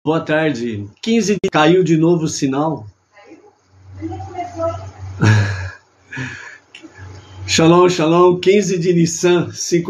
Boa tarde. 15 de... Caiu de novo o sinal? Shalom, shalom. 15 de Nissan,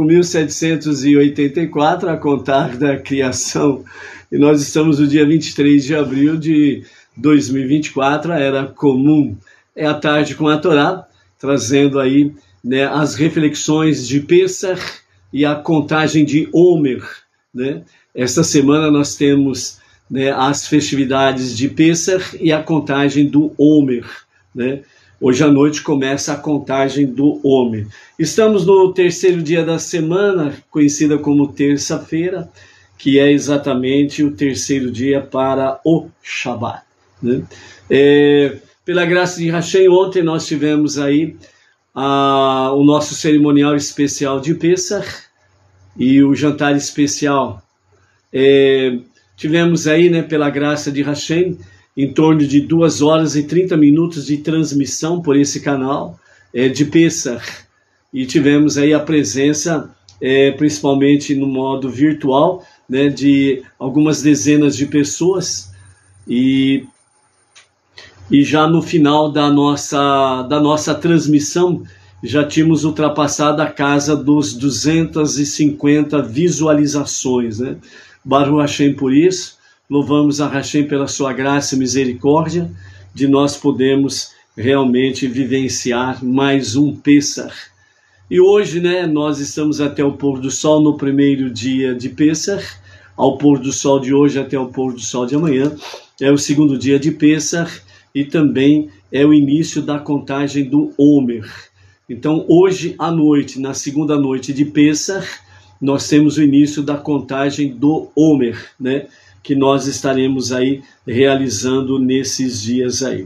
5.784, a contar da criação. E nós estamos no dia 23 de abril de 2024, a era comum. É a tarde com a Torá, trazendo aí, né, as reflexões de Pessach e a contagem de Omer, né? Esta semana nós temos, né, as festividades de Pessach e a contagem do Omer, né? Hoje à noite começa a contagem do Omer. Estamos no terceiro dia da semana, conhecida como terça-feira, que é exatamente o terceiro dia para o Shabat, né? Pela graça de Hashem, ontem nós tivemos aí o nosso cerimonial especial de Pessach e o jantar especial. Tivemos aí, né, pela graça de Hashem, em torno de 2 horas e 30 minutos de transmissão por esse canal de Pessach. E tivemos aí a presença, principalmente no modo virtual, né, de algumas dezenas de pessoas. E já no final da nossa transmissão, já tínhamos ultrapassado a casa dos 250 visualizações, né? Baruch Hashem por isso, louvamos a Hashem pela sua graça e misericórdia, de nós podermos realmente vivenciar mais um Pessach. E hoje, né, nós estamos até o pôr do sol no primeiro dia de Pessach, ao pôr do sol de hoje até o pôr do sol de amanhã, é o segundo dia de Pessach e também é o início da contagem do Omer. Então, hoje à noite, na segunda noite de Pessach, nós temos o início da contagem do Omer, né, que nós estaremos aí realizando nesses dias aí.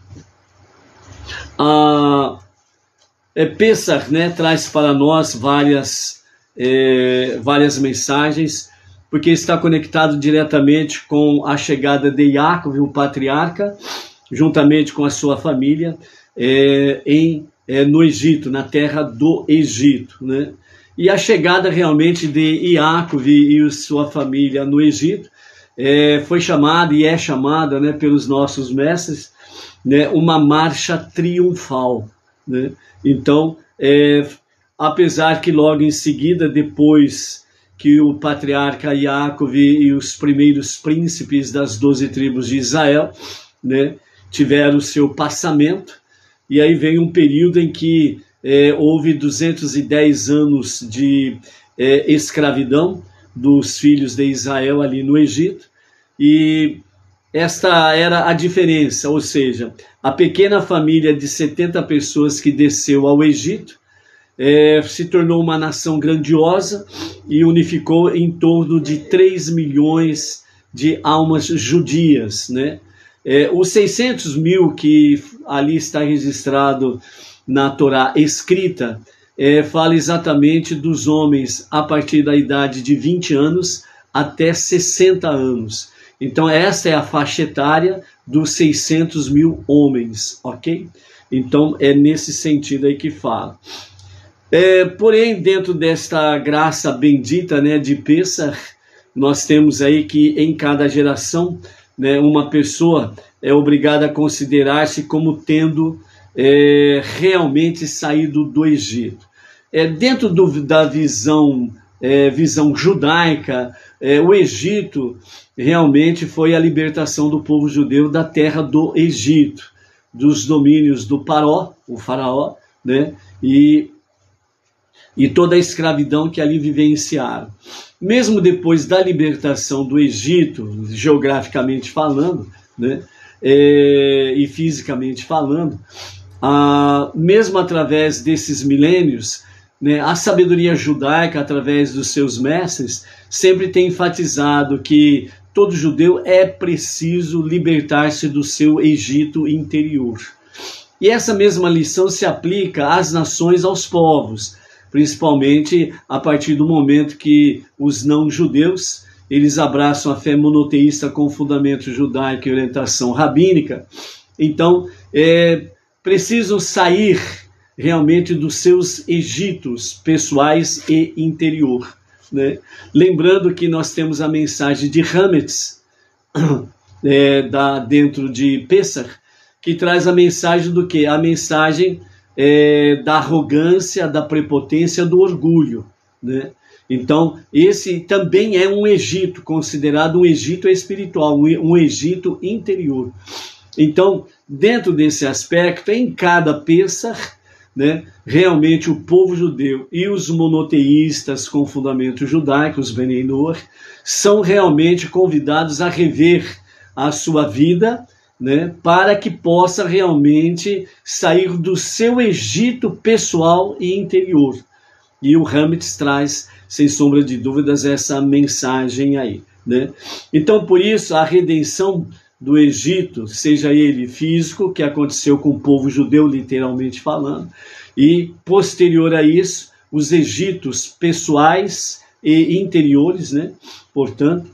Pessach, né, traz para nós várias mensagens, porque está conectado diretamente com a chegada de Yaakov, o patriarca, juntamente com a sua família, no Egito, na terra do Egito, né? E a chegada realmente de Yaakov e sua família no Egito foi chamada e é chamada, né, pelos nossos mestres, né, uma marcha triunfal, né? Então, apesar que logo em seguida, depois que o patriarca Yaakov e os primeiros príncipes das 12 tribos de Israel, né, tiveram o seu passamento, e aí vem um período em que houve 210 anos de escravidão dos filhos de Israel ali no Egito, e esta era a diferença, ou seja, a pequena família de 70 pessoas que desceu ao Egito se tornou uma nação grandiosa e unificou em torno de 3 milhões de almas judias, né? Os 600 mil que ali está registrado na Torá escrita, fala exatamente dos homens a partir da idade de 20 anos até 60 anos. Então essa é a faixa etária dos 600 mil homens, ok? Então é nesse sentido aí que fala. Porém, dentro desta graça bendita, né, de Pessach, nós temos aí que em cada geração, né, uma pessoa é obrigada a considerar-se como tendo realmente saído do Egito. Dentro da visão judaica, o Egito realmente foi a libertação do povo judeu da terra do Egito, dos domínios do o faraó, né, e toda a escravidão que ali vivenciaram. Mesmo depois da libertação do Egito, geograficamente falando, né, e fisicamente falando, mesmo através desses milênios, né, a sabedoria judaica, através dos seus mestres, sempre tem enfatizado que todo judeu é preciso libertar-se do seu Egito interior. E essa mesma lição se aplica às nações, aos povos, principalmente a partir do momento que os não-judeus, eles abraçam a fé monoteísta com fundamento judaico e orientação rabínica. Então, precisam sair realmente dos seus Egitos pessoais e interior, né? Lembrando que nós temos a mensagem de Hametz, dentro de Pessach, que traz a mensagem do quê? A mensagem da arrogância, da prepotência, do orgulho, né? Então, esse também é um Egito, considerado um Egito espiritual, um Egito interior. Então, dentro desse aspecto, em cada Pessach, né, realmente o povo judeu e os monoteístas com fundamento judaico, os Bnei Noach, são realmente convidados a rever a sua vida, né, para que possa realmente sair do seu Egito pessoal e interior. E o Hametz traz, sem sombra de dúvidas, essa mensagem aí, né? Então, por isso, a redenção do Egito, seja ele físico, que aconteceu com o povo judeu, literalmente falando, e posterior a isso, os Egitos pessoais e interiores, né? Portanto,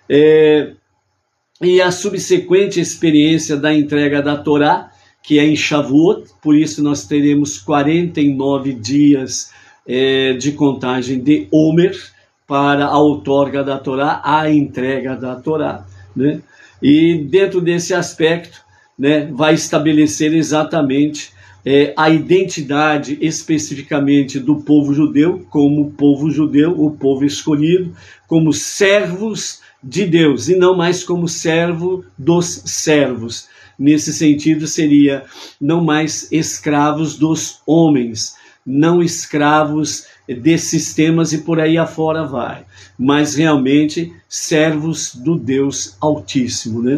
e a subsequente experiência da entrega da Torá, que é em Shavuot, por isso nós teremos 49 dias de contagem de Omer para a outorga da Torá, a entrega da Torá, né? E dentro desse aspecto, né, vai estabelecer exatamente a identidade especificamente do povo judeu, como povo judeu, o povo escolhido, como servos de Deus, e não mais como servo dos servos. Nesse sentido, seria não mais escravos dos homens, não escravos de sistemas e por aí afora vai, mas realmente servos do Deus Altíssimo, né?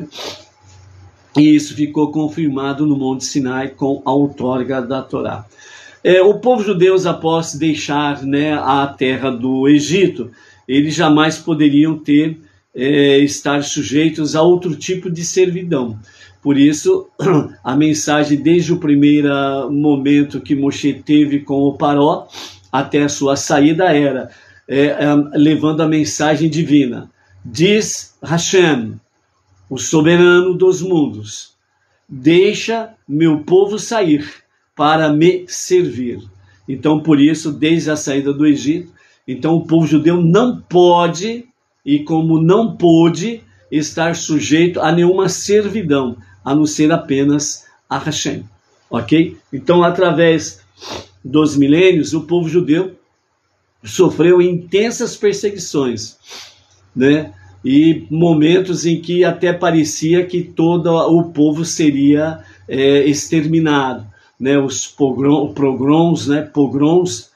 E isso ficou confirmado no Monte Sinai com a outorga da Torá. O povo judeu, após deixar, né, a terra do Egito, eles jamais poderiam estar sujeitos a outro tipo de servidão. Por isso, a mensagem desde o primeiro momento que Moshe teve com o Paró, até a sua saída, era levando a mensagem divina. Diz Hashem, o soberano dos mundos, deixa meu povo sair para me servir. Então, por isso, desde a saída do Egito, então o povo judeu não pode, e como não pôde, estar sujeito a nenhuma servidão, a não ser apenas a Hashem, ok? Então, através dos milênios, o povo judeu sofreu intensas perseguições, né? E momentos em que até parecia que todo o povo seria exterminado, né? Os pogroms, né? Pogroms,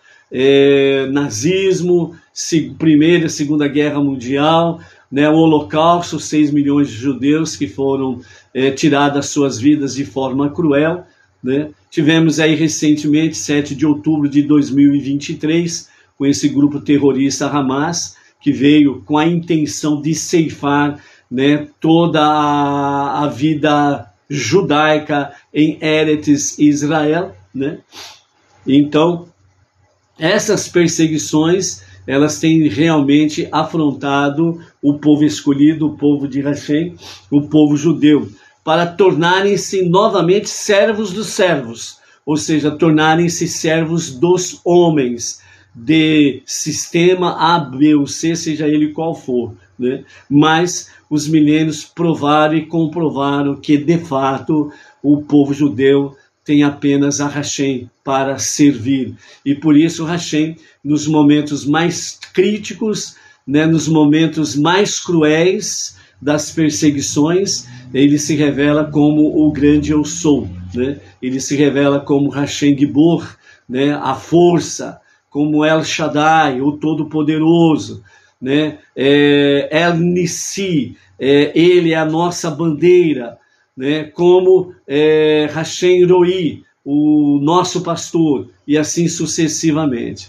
nazismo, Primeira e Segunda Guerra Mundial, né? O Holocausto, 6 milhões de judeus que foram tiradas suas vidas de forma cruel, né? Tivemos aí recentemente, 7 de outubro de 2023, com esse grupo terrorista Hamas, que veio com a intenção de ceifar, né, toda a vida judaica em Eretz Israel, né? Então, essas perseguições, elas têm realmente afrontado o povo escolhido, o povo de Hashem, o povo judeu, para tornarem-se novamente servos dos servos, ou seja, tornarem-se servos dos homens, de sistema A, B ou C, seja ele qual for, né? Mas os milênios provaram e comprovaram que, de fato, o povo judeu tem apenas a Hashem para servir. E por isso Hashem, nos momentos mais críticos, né, nos momentos mais cruéis das perseguições, ele se revela como o grande eu sou, né? Ele se revela como Hashem Gibor, né, a força, como El Shaddai, o Todo-Poderoso, né? El Nissi, ele é a nossa bandeira, né? Como Hashem Roi, o nosso pastor, e assim sucessivamente.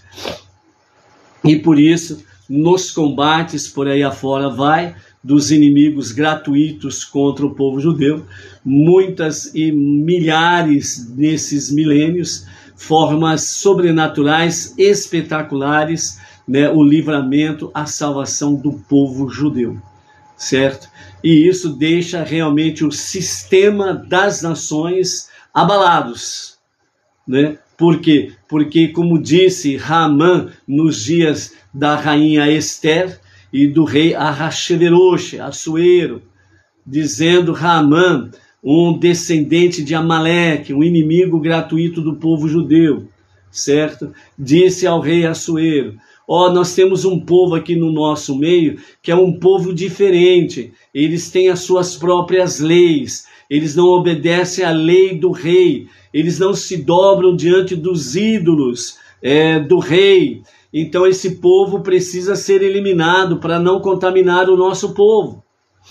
E por isso, nos combates por aí afora vai, dos inimigos gratuitos contra o povo judeu, muitas e milhares nesses milênios, formas sobrenaturais, espetaculares, né, o livramento, a salvação do povo judeu, certo? E isso deixa realmente o sistema das nações abalados, né? Por quê? Porque, como disse Haman nos dias da rainha Esther e do rei Ahasverosh, Assuero, dizendo Haamã, um descendente de Amaleque, um inimigo gratuito do povo judeu, certo? Disse ao rei Assuero: nós temos um povo aqui no nosso meio que é um povo diferente, eles têm as suas próprias leis, eles não obedecem à lei do rei, eles não se dobram diante dos ídolos do rei. Então esse povo precisa ser eliminado para não contaminar o nosso povo.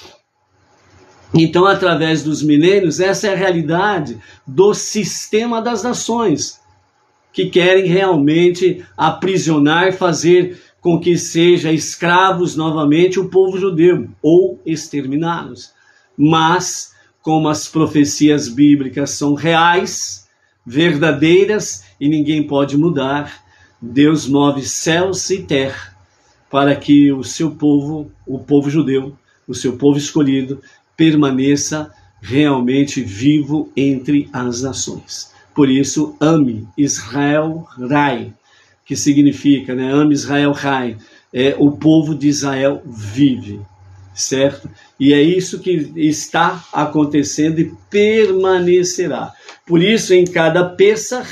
Então, através dos milênios, essa é a realidade do sistema das nações, que querem realmente aprisionar, fazer com que seja escravos novamente o povo judeu, ou exterminá-los. Mas, como as profecias bíblicas são reais, verdadeiras, e ninguém pode mudar, Deus move céus e terra para que o seu povo, o povo judeu, o seu povo escolhido, permaneça realmente vivo entre as nações. Por isso, ame Israel Rai, que significa, ame Israel Rai, o povo de Israel vive, certo? E é isso que está acontecendo e permanecerá. Por isso, em cada Pêssar,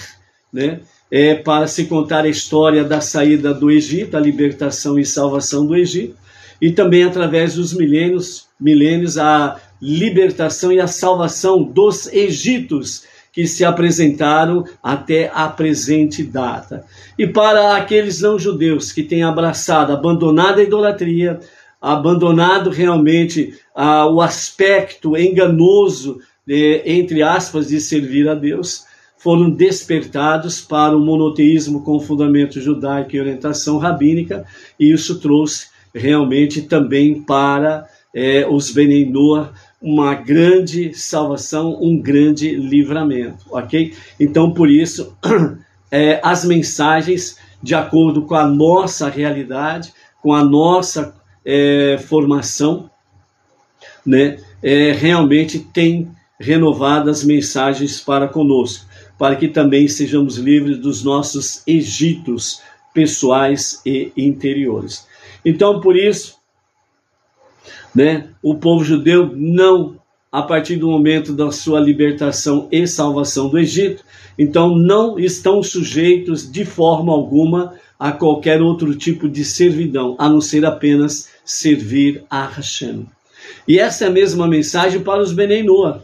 para se contar a história da saída do Egito, a libertação e salvação do Egito, e também através dos milênios, a libertação e a salvação dos egípcios que se apresentaram até a presente data. E para aqueles não-judeus que têm abandonado a idolatria, abandonado realmente o aspecto enganoso, entre aspas, de servir a Deus, foram despertados para o monoteísmo com fundamento judaico e orientação rabínica, e isso trouxe realmente também para os Benei Noach uma grande salvação, um grande livramento, ok? Então, por isso, as mensagens, de acordo com a nossa realidade, com a nossa formação, realmente tem renovado as mensagens para conosco, para que também sejamos livres dos nossos egitos pessoais e interiores. Então, por isso, o povo judeu não, a partir do momento da sua libertação e salvação do Egito, então não estão sujeitos de forma alguma a qualquer outro tipo de servidão, a não ser apenas servir a Hashem. E essa é a mesma mensagem para os Benei Noach.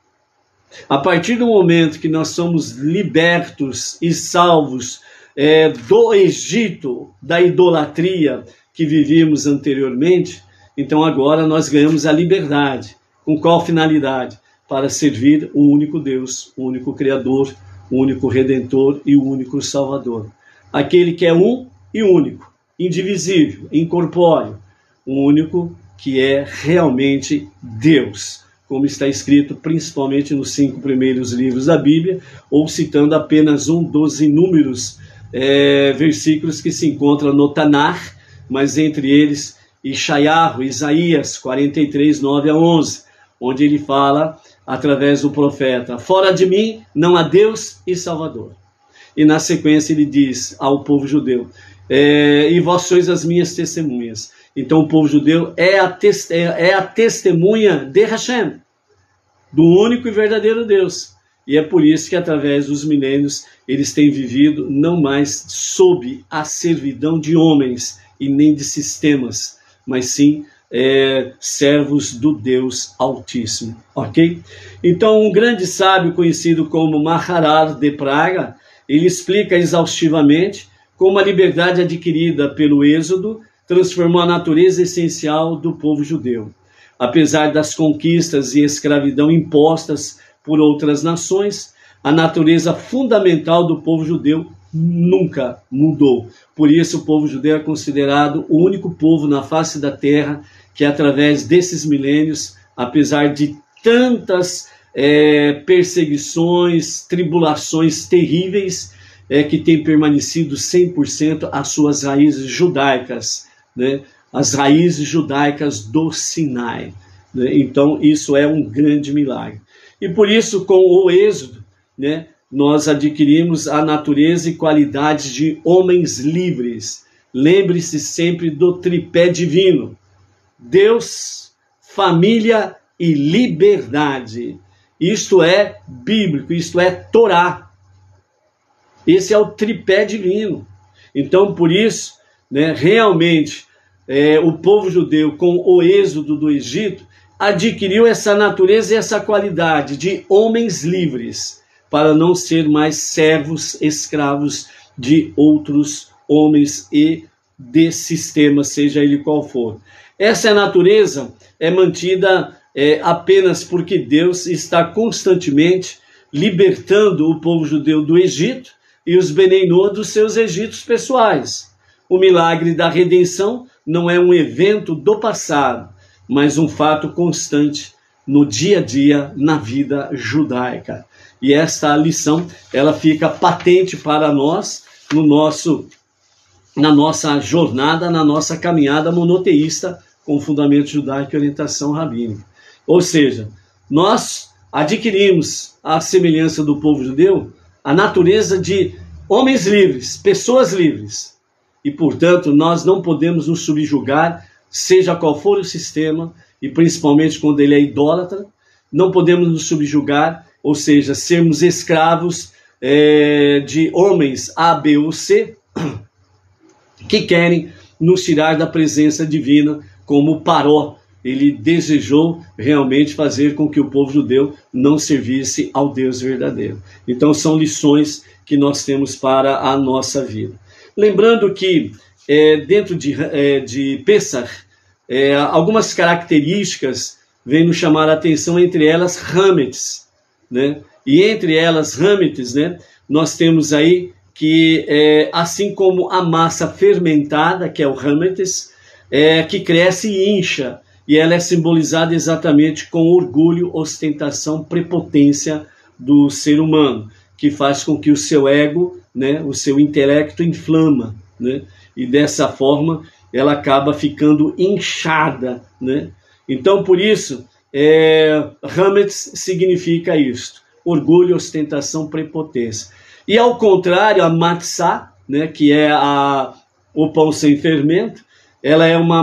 A partir do momento que nós somos libertos e salvos do Egito, da idolatria que vivíamos anteriormente, então agora nós ganhamos a liberdade. Com qual finalidade? Para servir o único Deus, o único Criador, o único Redentor e o único Salvador. Aquele que é um e único, indivisível, incorpóreo, o único que é realmente Deus, como está escrito principalmente nos 5 primeiros livros da Bíblia, ou citando apenas um dos inúmeros versículos que se encontram no Tanar, mas entre eles Ishayahu, Isaías 43, 9 a 11, onde ele fala, através do profeta: fora de mim não há Deus e Salvador. E na sequência ele diz ao povo judeu: e vós sois as minhas testemunhas. Então o povo judeu é a testemunha de Hashem, do único e verdadeiro Deus. E é por isso que através dos milênios eles têm vivido não mais sob a servidão de homens e nem de sistemas, mas sim servos do Deus Altíssimo, ok? Então um grande sábio conhecido como Maharal de Praga, ele explica exaustivamente como a liberdade adquirida pelo Êxodo transformou a natureza essencial do povo judeu. Apesar das conquistas e escravidão impostas por outras nações, a natureza fundamental do povo judeu nunca mudou. Por isso o povo judeu é considerado o único povo na face da terra que, através desses milênios, apesar de tantas perseguições, tribulações terríveis, que tem permanecido 100% as suas raízes judaicas, as raízes judaicas do Sinai. Então isso é um grande milagre. E por isso, com o Êxodo, nós adquirimos a natureza e qualidades de homens livres. Lembre-se sempre do tripé divino: Deus, família e liberdade. Isto é bíblico, isto é Torá. Esse é o tripé divino. Então, por isso, né, realmente, o povo judeu, com o êxodo do Egito, adquiriu essa natureza e essa qualidade de homens livres, para não ser mais servos, escravos de outros homens e de sistema, seja ele qual for. Essa natureza é mantida apenas porque Deus está constantemente libertando o povo judeu do Egito e os Beneinô dos seus egitos pessoais. O milagre da redenção não é um evento do passado, mas um fato constante no dia a dia, na vida judaica. E esta lição, ela fica patente para nós na nossa jornada, na nossa caminhada monoteísta com fundamento judaico e orientação rabínica. Ou seja, nós adquirimos a semelhança do povo judeu a natureza de homens livres, pessoas livres. E, portanto, nós não podemos nos subjugar, seja qual for o sistema, e principalmente quando ele é idólatra, não podemos nos subjugar, ou seja, sermos escravos de homens A, B ou C, que querem nos tirar da presença divina, como Paró. Ele desejou realmente fazer com que o povo judeu não servisse ao Deus verdadeiro. Então são lições que nós temos para a nossa vida. Lembrando que dentro de Pessach, algumas características vêm nos chamar a atenção, entre elas Hametz, né? E entre elas Hametz, né, nós temos aí que assim como a massa fermentada, que é o Hametz, que cresce e incha, e ela é simbolizada exatamente com orgulho, ostentação, prepotência do ser humano, que faz com que o seu ego, né, o seu intelecto inflama, né, e dessa forma ela acaba ficando inchada, né? Então, por isso, Hametz significa isto: orgulho, ostentação, prepotência. E ao contrário, a matzá, né, que é o pão sem fermento, ela é uma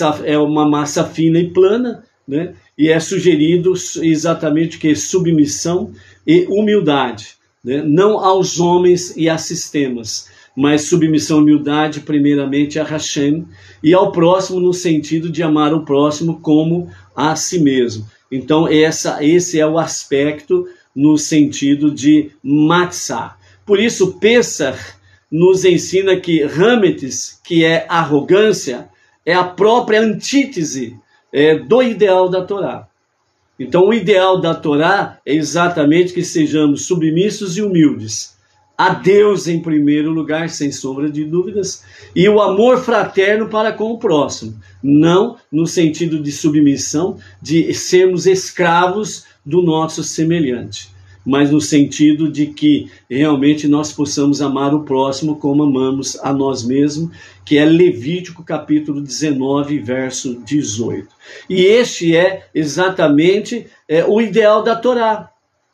massa fina e plana, né, e é sugerido exatamente que submissão e humildade, né, não aos homens e a sistemas, mas submissão e humildade primeiramente a Hashem e ao próximo, no sentido de amar o próximo como a si mesmo. Então esse é o aspecto no sentido de matzá. Por isso Pessach nos ensina que Hametz, que é arrogância, é a própria antítese do ideal da Torá. Então o ideal da Torá é exatamente que sejamos submissos e humildes a Deus em primeiro lugar, sem sombra de dúvidas, e o amor fraterno para com o próximo, não no sentido de submissão, de sermos escravos do nosso semelhante, mas no sentido de que realmente nós possamos amar o próximo como amamos a nós mesmos, que é Levítico capítulo 19, verso 18. E este é exatamente o ideal da Torá,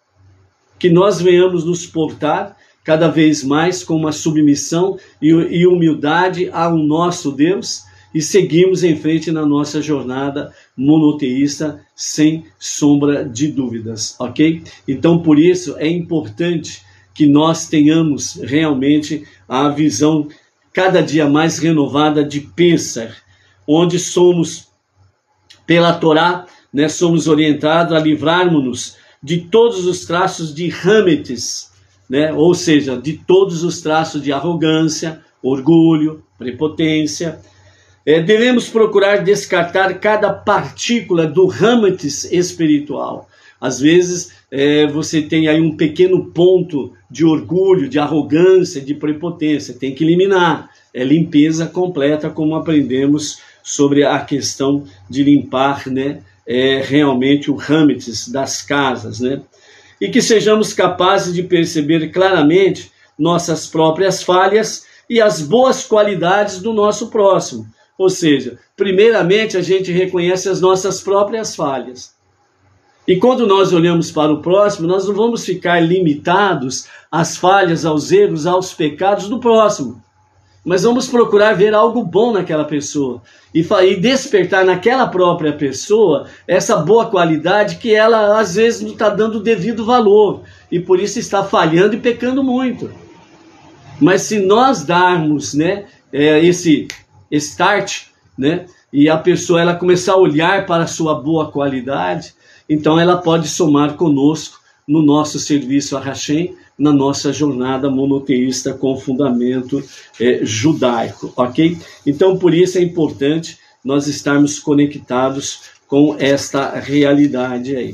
que nós venhamos nos portar cada vez mais com uma submissão e humildade ao nosso Deus, e seguimos em frente na nossa jornada monoteísta sem sombra de dúvidas, ok? Então, por isso, é importante que nós tenhamos realmente a visão cada dia mais renovada de Pessach, onde somos, pela Torá, né, somos orientados a livrarmos-nos de todos os traços de Hametz, né, ou seja, de todos os traços de arrogância, orgulho, prepotência. Devemos procurar descartar cada partícula do Hametz espiritual. Às vezes você tem aí um pequeno ponto de orgulho, de arrogância, de prepotência. Tem que eliminar. É limpeza completa, como aprendemos sobre a questão de limpar, né, realmente o Hametz das casas, né? E que sejamos capazes de perceber claramente nossas próprias falhas e as boas qualidades do nosso próximo. Ou seja, primeiramente a gente reconhece as nossas próprias falhas. E quando nós olhamos para o próximo, nós não vamos ficar limitados às falhas, aos erros, aos pecados do próximo. mas vamos procurar ver algo bom naquela pessoa e despertar naquela própria pessoa essa boa qualidade que ela às vezes não está dando o devido valor e por isso está falhando e pecando muito. Mas se nós darmos, né, esse start, né, e a pessoa ela começar a olhar para a sua boa qualidade, então ela pode somar conosco no nosso serviço a Hashem, na nossa jornada monoteísta com fundamento judaico, ok? Então, por isso é importante nós estarmos conectados com esta realidade aí.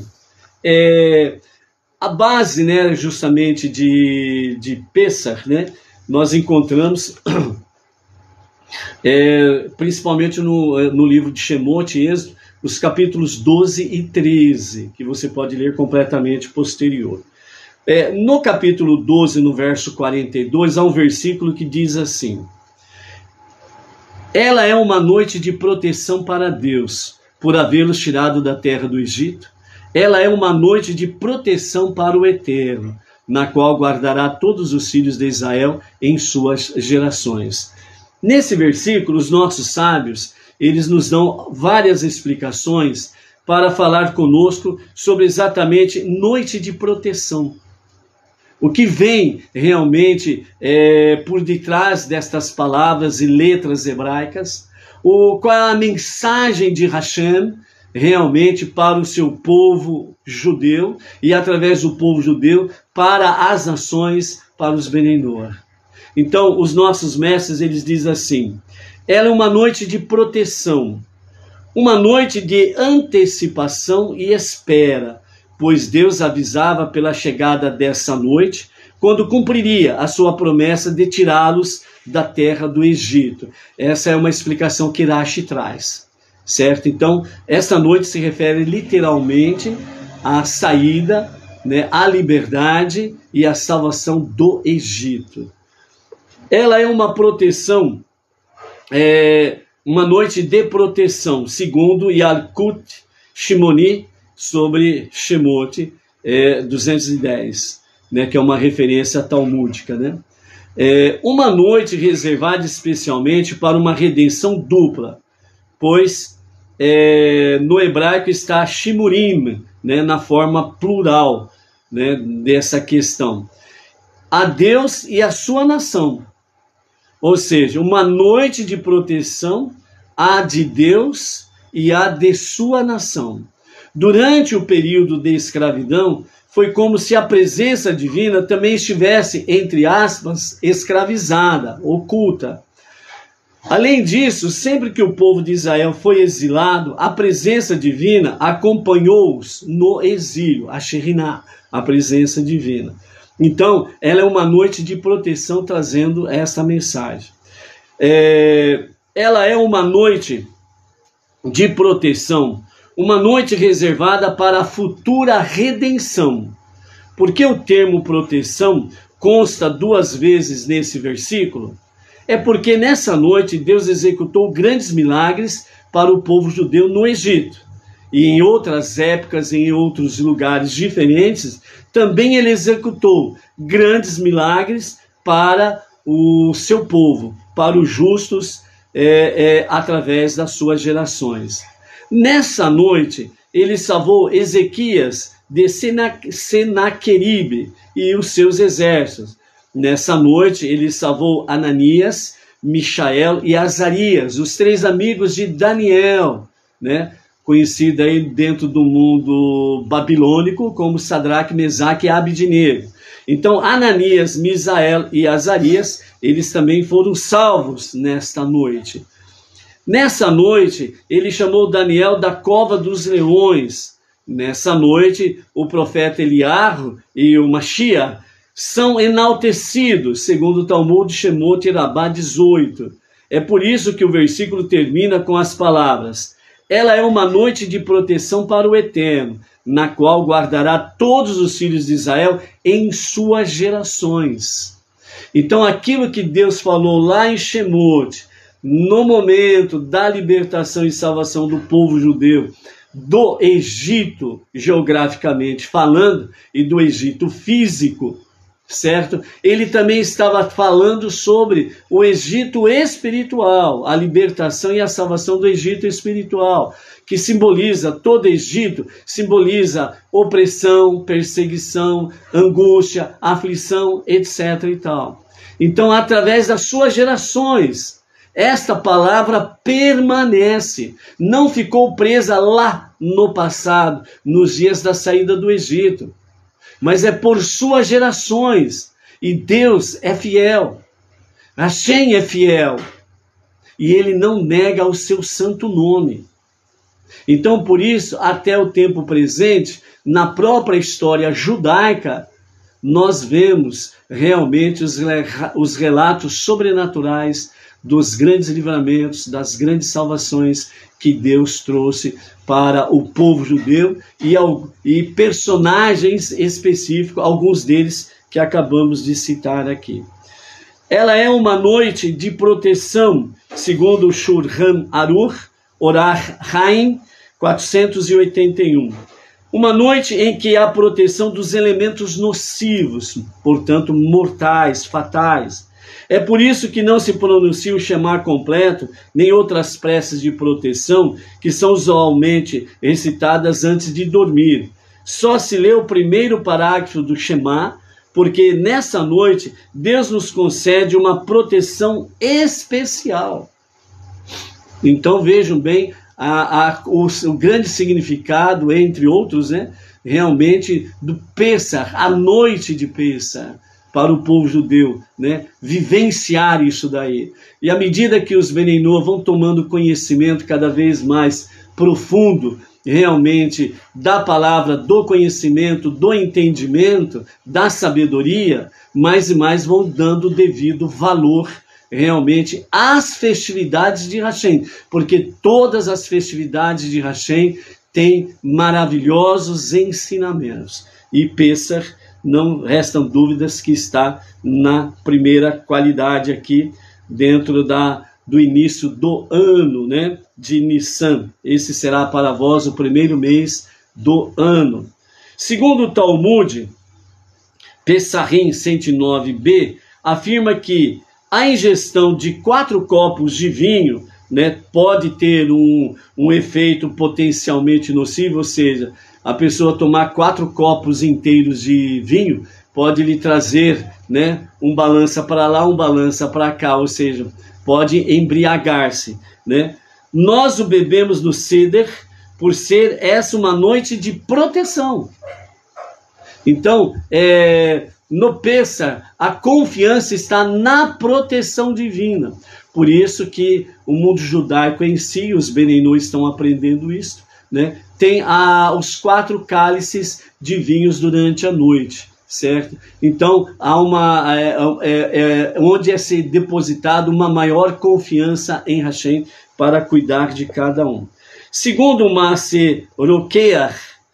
A base, né, justamente de Pessach, né, nós encontramos principalmente no livro de Shemot e Êxodo, os capítulos 12 e 13, que você pode ler completamente posterior. No capítulo 12, no verso 42, há um versículo que diz assim: ela é uma noite de proteção para Deus, por havê-los tirado da terra do Egito. Ela é uma noite de proteção para o Eterno, na qual guardará todos os filhos de Israel em suas gerações. Nesse versículo, os nossos sábios, eles nos dão várias explicações para falar conosco sobre exatamente noite de proteção. O que vem realmente por detrás destas palavras e letras hebraicas, qual é a mensagem de Hashem realmente para o seu povo judeu e através do povo judeu para as nações, para os Bnei Noach. Então, os nossos mestres, eles dizem assim: ela é uma noite de proteção, uma noite de antecipação e espera, pois Deus avisava pela chegada dessa noite, quando cumpriria a sua promessa de tirá-los da terra do Egito. Essa é uma explicação que Rashi traz, certo? Então, essa noite se refere literalmente à saída, né, à liberdade e à salvação do Egito. Ela é uma proteção, uma noite de proteção, segundo Yalkut Shimoni, sobre Shemot 210, né, que é uma referência talmúdica, né? Uma noite reservada especialmente para uma redenção dupla, pois no hebraico está Shimurim, né, na forma plural, né, dessa questão. A Deus e a sua nação. Ou seja, uma noite de proteção a de Deus e a de sua nação. Durante o período de escravidão, foi como se a presença divina também estivesse, entre aspas, escravizada, oculta. Além disso, sempre que o povo de Israel foi exilado, a presença divina acompanhou-os no exílio, a Shekhinah, a presença divina. Então, ela é uma noite de proteção trazendo essa mensagem. Ela é uma noite de proteção, uma noite reservada para a futura redenção. Por que o termo proteção consta 2 vezes nesse versículo? É porque nessa noite Deus executou grandes milagres para o povo judeu no Egito. E em outras épocas, em outros lugares diferentes, também ele executou grandes milagres para o seu povo, para os justos, através das suas gerações. Nessa noite, ele salvou Ezequias de Senaqueribe e os seus exércitos. Nessa noite, ele salvou Ananias, Michael e Azarias, os 3 amigos de Daniel, né? Conhecido aí dentro do mundo babilônico como Sadraque, Mesaque e Abidnego. Então, Ananias, Misael e Azarias, eles também foram salvos nesta noite. Nessa noite, ele chamou Daniel da cova dos leões. Nessa noite, o profeta Eliarro e o Mashiach são enaltecidos, segundo o Talmud de Shemot e Rabá 18. É por isso que o versículo termina com as palavras: ela é uma noite de proteção para o Eterno, na qual guardará todos os filhos de Israel em suas gerações. Então, aquilo que Deus falou lá em Shemot, no momento da libertação e salvação do povo judeu, do Egito, geograficamente falando, e do Egito físico, certo? Ele também estava falando sobre o Egito espiritual, a libertação e a salvação do Egito espiritual, que simboliza, todo Egito simboliza opressão, perseguição, angústia, aflição, etc. e tal. Então, através das suas gerações, esta palavra permanece, não ficou presa lá no passado, nos dias da saída do Egito, mas é por suas gerações, e Deus é fiel, Hashem é fiel, e ele não nega o seu santo nome. Então, por isso, até o tempo presente, na própria história judaica, nós vemos realmente os relatos sobrenaturais dos grandes livramentos, das grandes salvações que Deus trouxe para o povo judeu e personagens específicos, alguns deles que acabamos de citar aqui. Ela é uma noite de proteção, segundo o Shulchan Aruch, Orach Chaim 481. Uma noite em que há proteção dos elementos nocivos, portanto mortais, fatais. É por isso que não se pronuncia o Shema completo, nem outras preces de proteção, que são usualmente recitadas antes de dormir. Só se lê o primeiro parágrafo do Shema, porque nessa noite Deus nos concede uma proteção especial. Então vejam bem o grande significado, entre outros, né, realmente do Pessah, a noite de Pessah, para o povo judeu, né, vivenciar isso daí. E à medida que os Beneinô vão tomando conhecimento cada vez mais profundo, realmente, da palavra, do conhecimento, do entendimento, da sabedoria, mais e mais vão dando o devido valor realmente às festividades de Hashem, porque todas as festividades de Hashem têm maravilhosos ensinamentos. E Pessah, não restam dúvidas que está na primeira qualidade aqui, dentro do início do ano, né, de Nissan. Esse será para vós o primeiro mês do ano. Segundo o Talmud, Pessahim 109b, afirma que a ingestão de 4 copos de vinho, né, pode ter um efeito potencialmente nocivo, ou seja, a pessoa tomar 4 copos inteiros de vinho pode lhe trazer, né, um balança para lá, um balança para cá, ou seja, pode embriagar-se, né? Nós o bebemos no Seder por ser essa uma noite de proteção. Então, no Pessah, a confiança está na proteção divina. Por isso que o mundo judaico em si, os Beneinô estão aprendendo isso, né? Tem os 4 cálices de vinhos durante a noite, certo? Então, há onde é ser depositado uma maior confiança em Hashem para cuidar de cada um. Segundo o Maaseh Rokeach,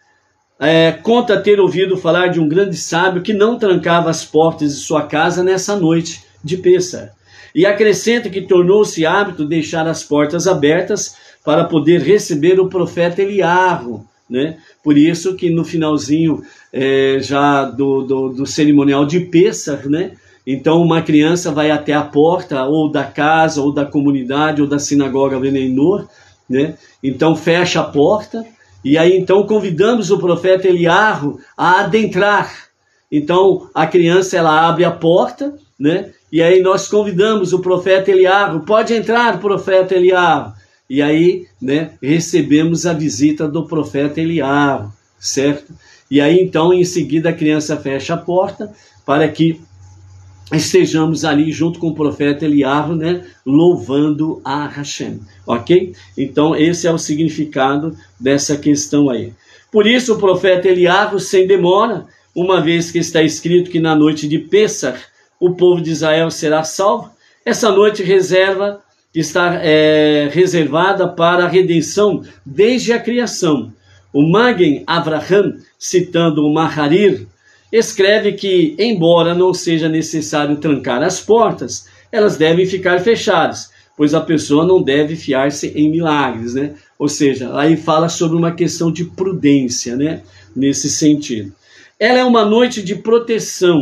conta ter ouvido falar de um grande sábio que não trancava as portas de sua casa nessa noite de Pessah. E acrescenta que tornou-se hábito deixar as portas abertas para poder receber o profeta Eliarro, né? Por isso que no finalzinho já do cerimonial de Pessah, né? Então uma criança vai até a porta ou da casa, ou da comunidade, ou da sinagoga Beneinô, né? Então fecha a porta, e aí então convidamos o profeta Eliarro a adentrar. Então a criança ela abre a porta, né? E aí nós convidamos o profeta Eliarro, pode entrar, profeta Eliarro. E aí, né, recebemos a visita do profeta Eliarro, certo? E aí então em seguida a criança fecha a porta para que estejamos ali junto com o profeta Eliarro, né, louvando a Hashem, ok? Então esse é o significado dessa questão aí. Por isso o profeta Eliarro, sem demora, uma vez que está escrito que na noite de Pessah o povo de Israel será salvo, essa noite está reservada para a redenção desde a criação. O Magen Avraham, citando o Maharir, escreve que, embora não seja necessário trancar as portas, elas devem ficar fechadas, pois a pessoa não deve fiar-se em milagres, né? Ou seja, aí fala sobre uma questão de prudência, né? Nesse sentido. Ela é uma noite de proteção,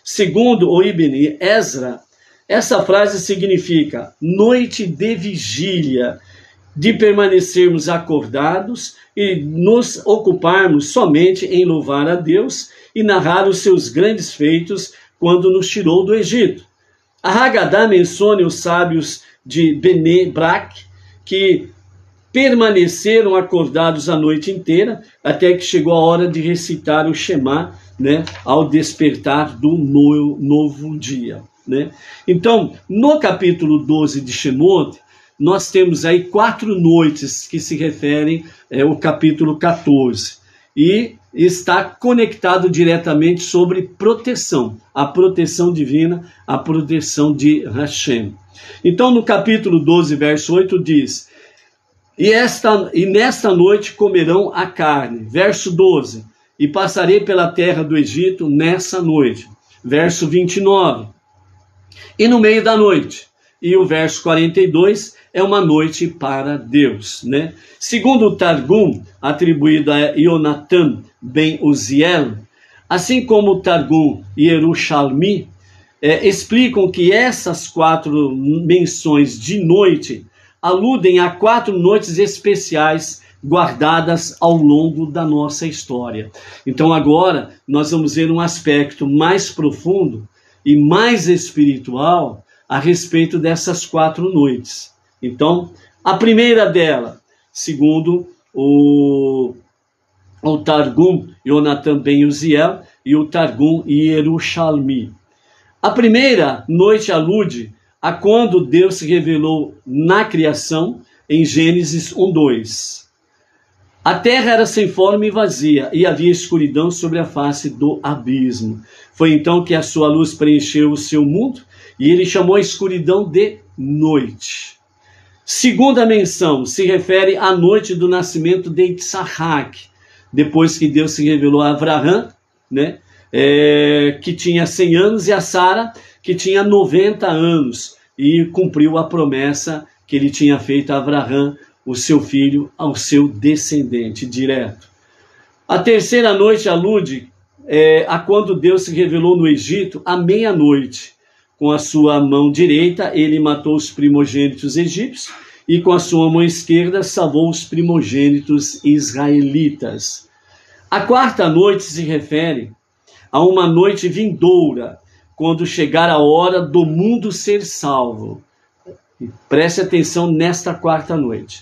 Segundo o Ibn Ezra, essa frase significa noite de vigília, de permanecermos acordados e nos ocuparmos somente em louvar a Deus e narrar os seus grandes feitos quando nos tirou do Egito. A Haggadah menciona os sábios de Bnei Brak, que permaneceram acordados a noite inteira, até que chegou a hora de recitar o Shema, né, ao despertar do novo dia. Né? Então, no capítulo 12 de Shemot, nós temos aí 4 noites que se referem ao capítulo 14. E está conectado diretamente sobre proteção, a proteção divina, a proteção de Hashem. Então, no capítulo 12, verso 8, diz: E nesta noite comerão a carne. Verso 12: E passarei pela terra do Egito nessa noite. Verso 29: E no meio da noite. E o verso 42 é uma noite para Deus, né? Segundo o Targum, atribuído a Yonatan ben Uziel, assim como o Targum Yerushalmi, explicam que essas 4 menções de noite aludem a 4 noites especiais guardadas ao longo da nossa história. Então agora nós vamos ver um aspecto mais profundo e mais espiritual a respeito dessas 4 noites. Então, a primeira dela, segundo o Targum Yonatan ben Uziel e o Targum Yerushalmi. A primeira noite alude a quando Deus se revelou na criação, em Gênesis 1:2. A terra era sem forma e vazia, e havia escuridão sobre a face do abismo. Foi então que a sua luz preencheu o seu mundo, e ele chamou a escuridão de noite. Segunda menção se refere à noite do nascimento de Isaac, depois que Deus se revelou a Abraão, né, que tinha 100 anos, e a Sara, que tinha 90 anos, e cumpriu a promessa que ele tinha feito a Abraão, o seu filho, ao seu descendente direto. A terceira noite alude a quando Deus se revelou no Egito à meia-noite. Com a sua mão direita, ele matou os primogênitos egípcios, e com a sua mão esquerda, salvou os primogênitos israelitas. A quarta noite se refere a uma noite vindoura, quando chegar a hora do mundo ser salvo. Preste atenção nesta quarta noite.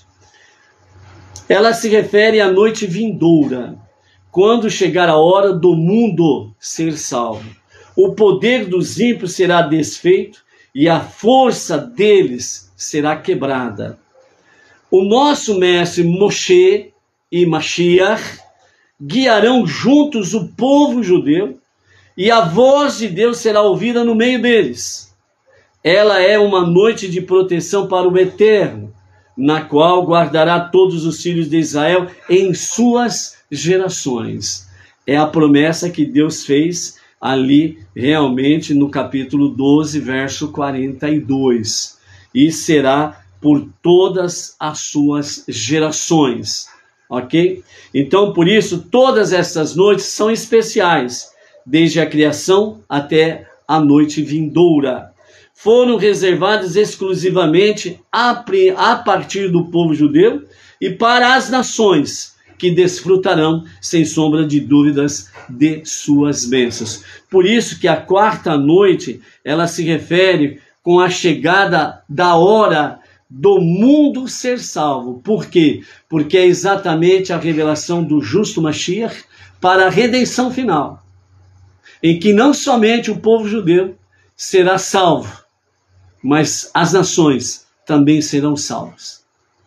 Ela se refere à noite vindoura, quando chegar a hora do mundo ser salvo. O poder dos ímpios será desfeito e a força deles será quebrada. O nosso mestre Moshe e Mashiach guiarão juntos o povo judeu, e a voz de Deus será ouvida no meio deles. Ela é uma noite de proteção para o Eterno, na qual guardará todos os filhos de Israel em suas gerações. É a promessa que Deus fez ali realmente no capítulo 12, verso 42. E será por todas as suas gerações. Ok? Então, por isso, todas essas noites são especiais, desde a criação até a noite vindoura. Foram reservadas exclusivamente a partir do povo judeu e para as nações, que desfrutarão, sem sombra de dúvidas, de suas bênçãos. Por isso que a quarta noite, ela se refere com a chegada da hora do mundo ser salvo. Por quê? Porque é exatamente a revelação do justo Mashiach para a redenção final, em que não somente o povo judeu será salvo, mas as nações também serão salvas.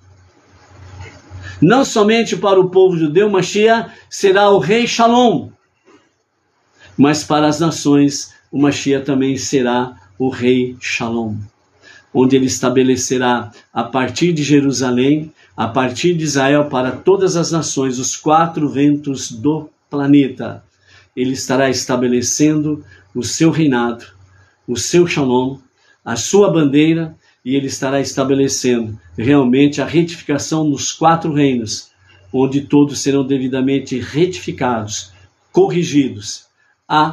Não somente para o povo judeu, Mashiach será o rei Shalom, mas para as nações, o Mashiach também será o rei Shalom, onde ele estabelecerá a partir de Jerusalém, a partir de Israel, para todas as nações, os 4 ventos do planeta. Ele estará estabelecendo o seu reinado, o seu Shalom, a sua bandeira, e ele estará estabelecendo realmente a retificação nos 4 reinos, onde todos serão devidamente retificados, corrigidos, a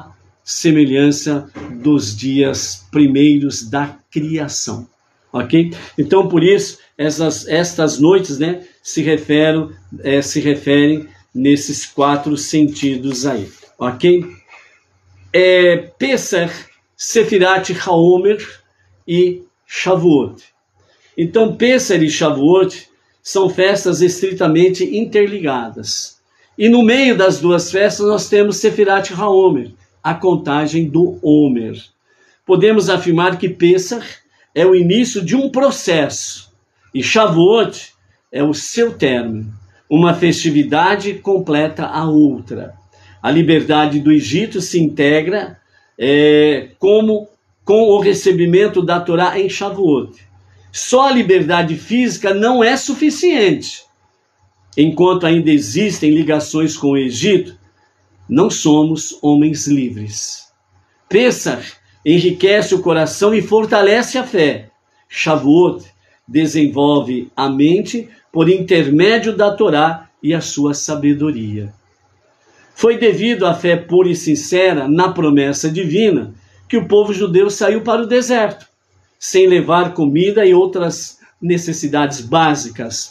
semelhança dos dias primeiros da criação. Ok? Então, por isso, estas noites, né, se referem nesses 4 sentidos aí. Ok? Pesach, Sefirat HaOmer e Shavuot. Então, Pesach e Shavuot são festas estritamente interligadas. E no meio das duas festas nós temos Sefirat HaOmer, a contagem do Homer. Podemos afirmar que Pesach é o início de um processo e Shavuot é o seu término. Uma festividade completa a outra. A liberdade do Egito se integra com o recebimento da Torá em Shavuot. Só a liberdade física não é suficiente. Enquanto ainda existem ligações com o Egito, não somos homens livres. Pesach enriquece o coração e fortalece a fé. Shavuot desenvolve a mente por intermédio da Torá e a sua sabedoria. Foi devido à fé pura e sincera na promessa divina que o povo judeu saiu para o deserto, sem levar comida e outras necessidades básicas.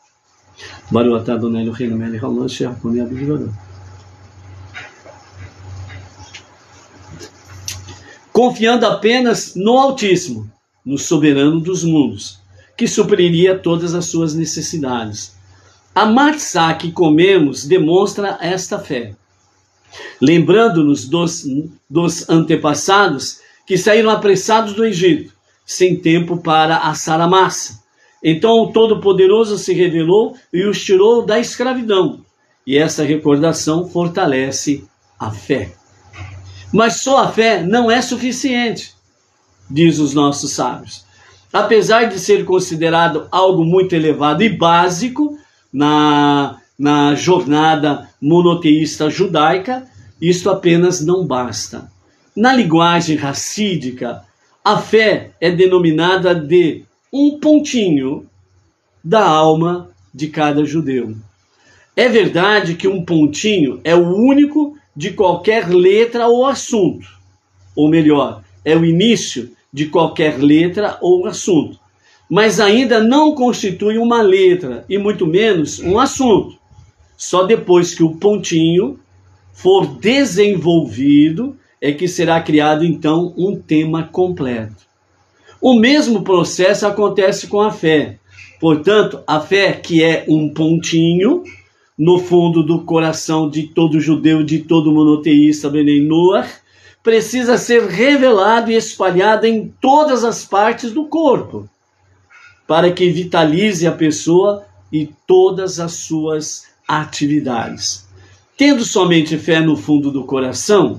Confiando apenas no Altíssimo, no soberano dos mundos, que supriria todas as suas necessidades. A matzá que comemos demonstra esta fé, lembrando-nos dos antepassados que saíram apressados do Egito, sem tempo para assar a massa. Então o Todo-Poderoso se revelou e os tirou da escravidão, e essa recordação fortalece a fé. Mas só a fé não é suficiente, diz os nossos sábios. Apesar de ser considerado algo muito elevado e básico na jornada monoteísta judaica, isto apenas não basta. Na linguagem racídica, a fé é denominada de um pontinho da alma de cada judeu. É verdade que um pontinho é o único de qualquer letra ou assunto. Ou melhor, é o início de qualquer letra ou assunto. Mas ainda não constitui uma letra, e muito menos um assunto. Só depois que o pontinho for desenvolvido é que será criado então um tema completo. O mesmo processo acontece com a fé. Portanto, a fé, que é um pontinho no fundo do coração de todo judeu, de todo monoteísta, Benei Noach, precisa ser revelado e espalhado em todas as partes do corpo, para que vitalize a pessoa e todas as suas atividades. Tendo somente fé no fundo do coração,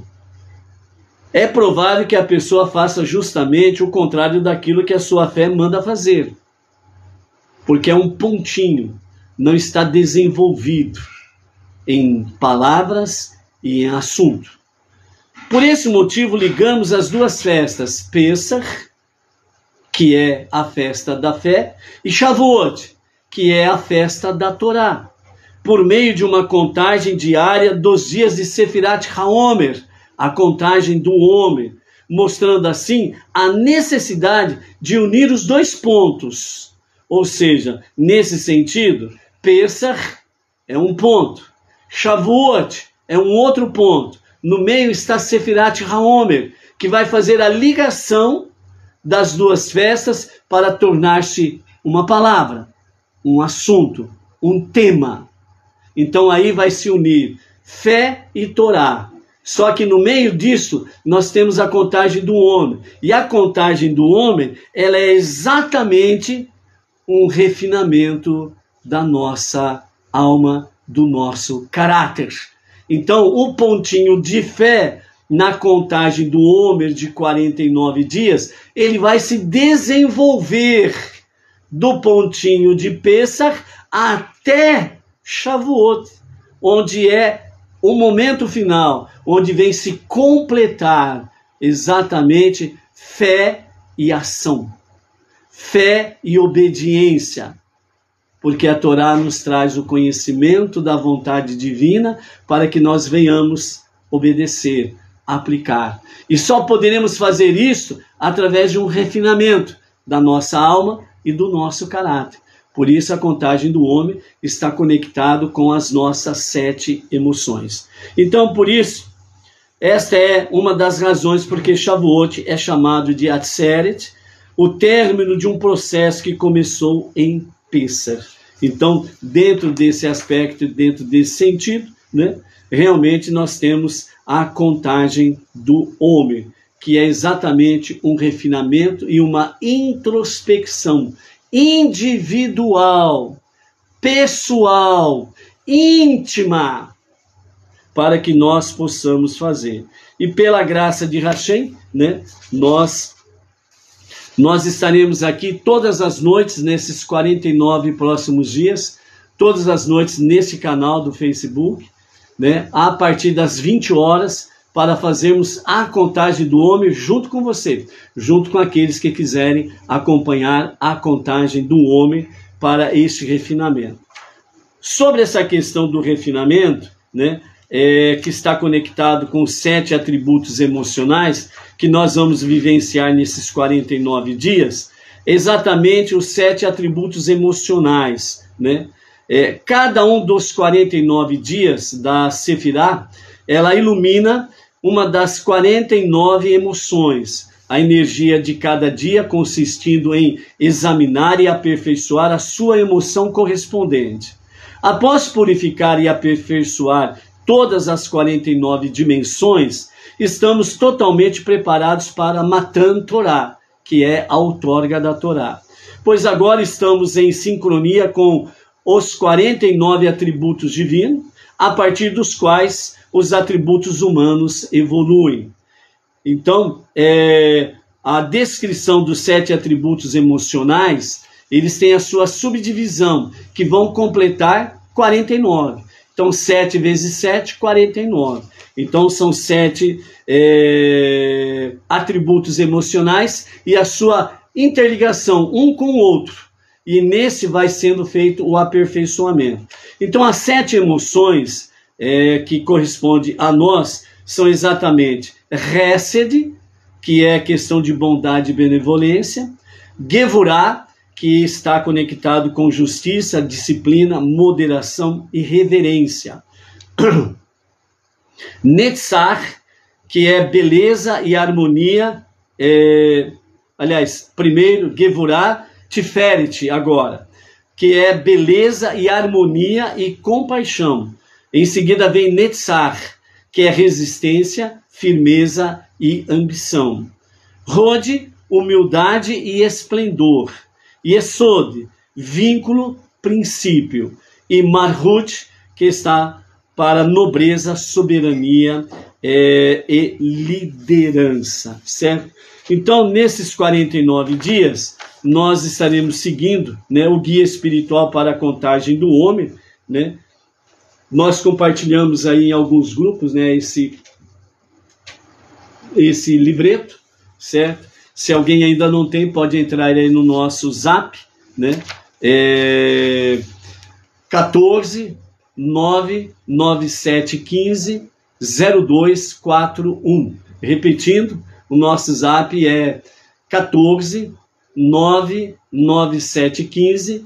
é provável que a pessoa faça justamente o contrário daquilo que a sua fé manda fazer, porque é um pontinho, não está desenvolvido em palavras e em assunto. Por esse motivo, ligamos as duas festas, Pesach, que é a festa da fé, e Shavuot, que é a festa da Torá, por meio de uma contagem diária dos dias de Sefirat HaOmer, a contagem do Homer, mostrando assim a necessidade de unir os dois pontos. Ou seja, nesse sentido, Pesach é um ponto, Shavuot é um outro ponto. No meio está Sefirat HaOmer, que vai fazer a ligação das duas festas para tornar-se uma palavra, um assunto, um tema. Então aí vai se unir fé e Torá. Só que no meio disso nós temos a contagem do homem. E a contagem do homem, ela é exatamente um refinamento da nossa alma, do nosso caráter. Então, o pontinho de fé na contagem do Homer de 49 dias, ele vai se desenvolver do pontinho de Pesach até Shavuot, onde é o momento final, onde vem se completar exatamente fé e ação, fé e obediência. Porque a Torá nos traz o conhecimento da vontade divina para que nós venhamos obedecer, aplicar. E só poderemos fazer isso através de um refinamento da nossa alma e do nosso caráter. Por isso a contagem do homem está conectado com as nossas 7 emoções. Então, por isso, esta é uma das razões porque Shavuot é chamado de Atzeret, o término de um processo que começou em Pessah. Então, dentro desse aspecto, dentro desse sentido, né, realmente nós temos a contagem do homem, que é exatamente um refinamento e uma introspecção individual, pessoal, íntima, para que nós possamos fazer. E pela graça de Hashem, né, nós estaremos aqui todas as noites, nesses 49 próximos dias, todas as noites nesse canal do Facebook, né, a partir das 20 horas, para fazermos a contagem do homem junto com você, junto com aqueles que quiserem acompanhar a contagem do homem para este refinamento. Sobre essa questão do refinamento, né, que está conectado com os 7 atributos emocionais que nós vamos vivenciar nesses 49 dias, exatamente os 7 atributos emocionais, né? Cada um dos 49 dias da Sefirá, ela ilumina uma das 49 emoções, a energia de cada dia consistindo em examinar e aperfeiçoar a sua emoção correspondente. Após purificar e aperfeiçoar todas as 49 dimensões, estamos totalmente preparados para Matan Torá, que é a outorga da Torá. Pois agora estamos em sincronia com os 49 atributos divinos, a partir dos quais os atributos humanos evoluem. Então, a descrição dos 7 atributos emocionais, eles têm a sua subdivisão, que vão completar 49. Então, 7 vezes 7, 49. Então, são 7 atributos emocionais e a sua interligação um com o outro. E nesse vai sendo feito o aperfeiçoamento. Então, as 7 emoções que correspondem a nós são exatamente Hesed, que é questão de bondade e benevolência, Gevurah, que está conectado com justiça, disciplina, moderação e reverência. Netzach, que é beleza e harmonia. Primeiro, Gevurah, Tiferet agora, que é beleza e harmonia e compaixão. Em seguida vem Netzach, que é resistência, firmeza e ambição. Hod, humildade e esplendor. Yesod, vínculo, princípio. E Malhut, que está para nobreza, soberania e liderança, certo? Então, nesses 49 dias, nós estaremos seguindo, né, o guia espiritual para a contagem do homem, né? Nós compartilhamos aí em alguns grupos, né, esse livreto, certo? Se alguém ainda não tem, pode entrar aí no nosso zap, né? 14 99715 0241. Repetindo, o nosso zap é 14 99715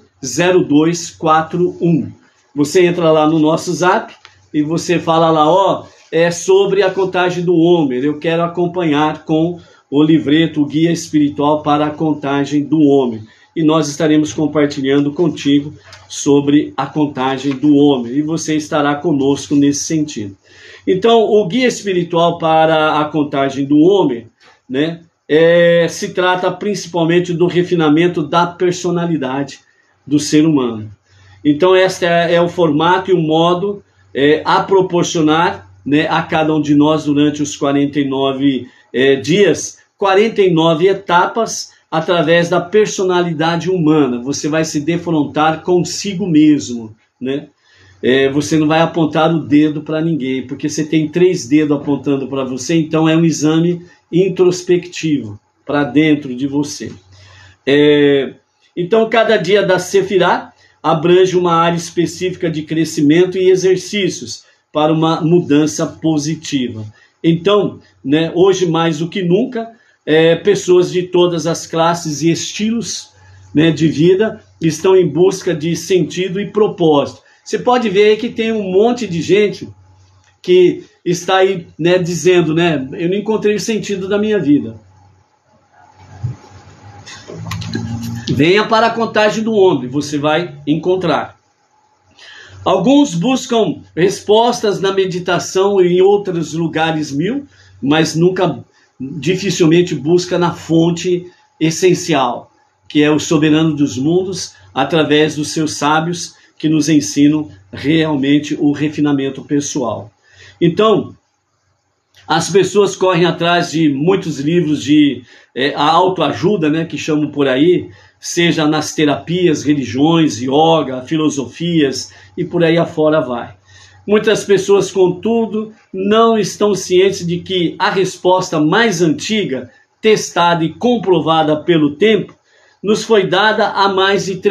0241. Você entra lá no nosso zap e você fala lá, sobre a contagem do homem. Eu quero acompanhar com o livreto, o guia espiritual para a contagem do homem. E nós estaremos compartilhando contigo sobre a contagem do homem. E você estará conosco nesse sentido. Então, o guia espiritual para a contagem do homem, né, se trata principalmente do refinamento da personalidade do ser humano. Então, este é o formato e o modo a proporcionar, né, a cada um de nós durante os 49 dias, 49 etapas através da personalidade humana. Você vai se defrontar consigo mesmo, né? Você não vai apontar o dedo para ninguém, porque você tem 3 dedos apontando para você, então é um exame introspectivo para dentro de você. Então, cada dia da Sefirá abrange uma área específica de crescimento e exercícios para uma mudança positiva. Então, né, hoje mais do que nunca, pessoas de todas as classes e estilos, né, de vida estão em busca de sentido e propósito. Você pode ver aí que tem um monte de gente que está aí, né, dizendo, né, eu não encontrei o sentido da minha vida. Venha para a contagem do homem, você vai encontrar. Alguns buscam respostas na meditação e em outros lugares mil, mas dificilmente busca na fonte essencial, que é o soberano dos mundos, através dos seus sábios, que nos ensinam realmente o refinamento pessoal. Então, as pessoas correm atrás de muitos livros de a autoajuda, né, que chamam por aí, seja nas terapias, religiões, yoga, filosofias e por aí afora vai. Muitas pessoas, contudo, não estão cientes de que a resposta mais antiga, testada e comprovada pelo tempo, nos foi dada há mais de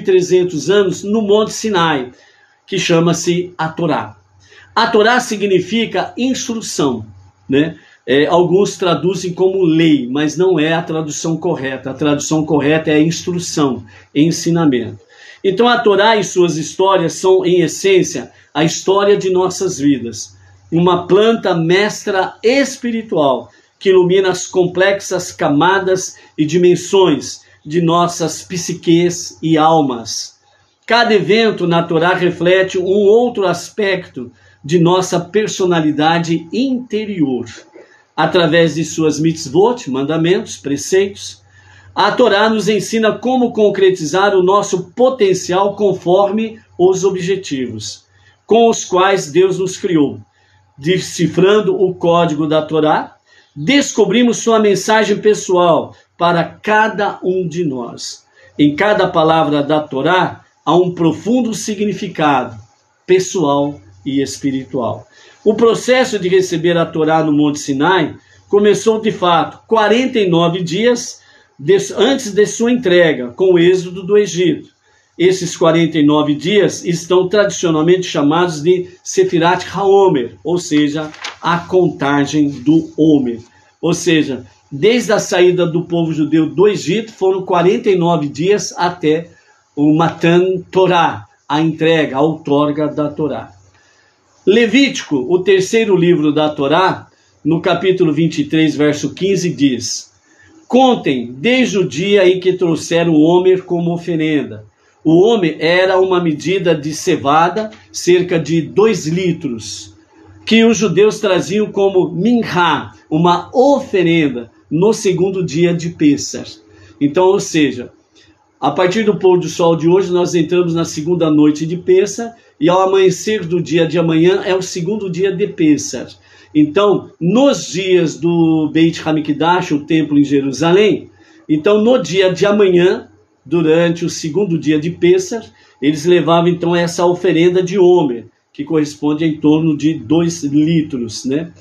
3.300 anos no Monte Sinai, que chama-se a Torá. A Torá significa instrução, né? Alguns traduzem como lei, mas não é a tradução correta. A tradução correta é instrução, ensinamento. Então a Torá e suas histórias são, em essência, a história de nossas vidas. Uma planta mestra espiritual que ilumina as complexas camadas e dimensões de nossas psiques e almas. Cada evento na Torá reflete um outro aspecto de nossa personalidade interior. Através de suas mitzvot, mandamentos, preceitos, a Torá nos ensina como concretizar o nosso potencial conforme os objetivos com os quais Deus nos criou. Decifrando o código da Torá, descobrimos sua mensagem pessoal para cada um de nós. Em cada palavra da Torá há um profundo significado pessoal e espiritual. O processo de receber a Torá no Monte Sinai começou de fato 49 dias antes de sua entrega, com o êxodo do Egito. Esses 49 dias estão tradicionalmente chamados de Sefirat HaOmer, ou seja, a contagem do Homer. Ou seja, desde a saída do povo judeu do Egito, foram 49 dias até o Matan Torá, a entrega, a outorga da Torá. Levítico, o terceiro livro da Torá, no capítulo 23, verso 15, diz: contem desde o dia em que trouxeram o Homer como oferenda. O Homer era uma medida de cevada, cerca de 2 litros, que os judeus traziam como minhá, uma oferenda, no segundo dia de Pêssar. Então, ou seja, a partir do pôr do sol de hoje, nós entramos na segunda noite de Pêssar, e ao amanhecer do dia de amanhã é o segundo dia de Pêssar. Então, nos dias do Beit HaMikdash, o templo em Jerusalém, então no dia de amanhã, durante o segundo dia de Pêssar, eles levavam então essa oferenda de Homer, que corresponde a em torno de 2 litros, né?